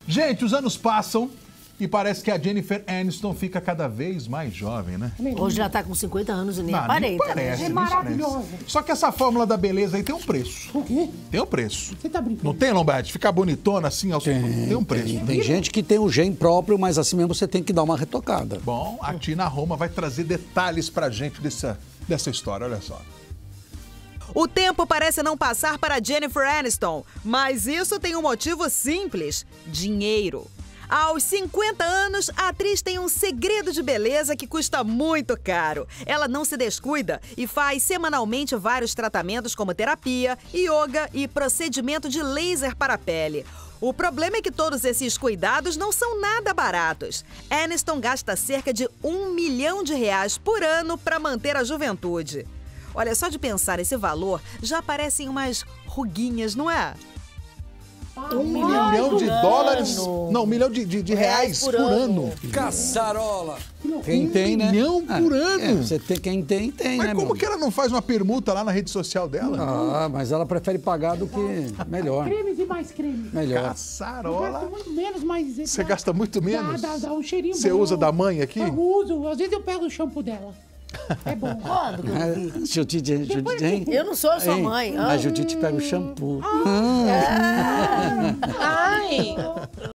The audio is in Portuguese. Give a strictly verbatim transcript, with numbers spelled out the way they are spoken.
Gente, os anos passam e parece que a Jennifer Aniston fica cada vez mais jovem, né? Hoje já tá com cinquenta anos e nem Não, nem aparenta. parece, né? nem maravilhosa. parece. Só que essa fórmula da beleza aí tem um preço. O quê? Tem um preço. Você tá brincando? Não tem, Lombardi? Ficar bonitona assim, ao tem, tem um preço. Tem, tem gente que tem o gene próprio, mas assim mesmo você tem que dar uma retocada. Bom, a Tina Roma vai trazer detalhes pra gente dessa, dessa história, olha só. O tempo parece não passar para Jennifer Aniston, mas isso tem um motivo simples: dinheiro. Aos cinquenta anos, a atriz tem um segredo de beleza que custa muito caro. Ela não se descuida e faz semanalmente vários tratamentos como terapia, yoga e procedimento de laser para a pele. O problema é que todos esses cuidados não são nada baratos. Aniston gasta cerca de um milhão de reais por ano para manter a juventude. Olha, só de pensar esse valor, já aparecem umas ruguinhas, não é? Um milhão de dólares, não, um milhão de, de, de reais, por, por ano. ano. Caçarola! Quem um tem, né? Um milhão por ah, ano. É, você tem, quem tem, tem, mas né, como meu? que ela não faz uma permuta lá na rede social dela? Ah, mas ela prefere pagar do que melhor. Cremes e mais cremes. Melhor. Eu Caçarola. gasto muito menos, mas... Você gasta muito menos? Dá, dá, dá um cheirinho Você bom. usa da mãe aqui? Eu uso. Às vezes eu pego o shampoo dela. É bom. Quando que eu vi? Judite, Judite, hein? Eu não sou sua Hein? mãe. A Judite pega o shampoo. Ah. Ai!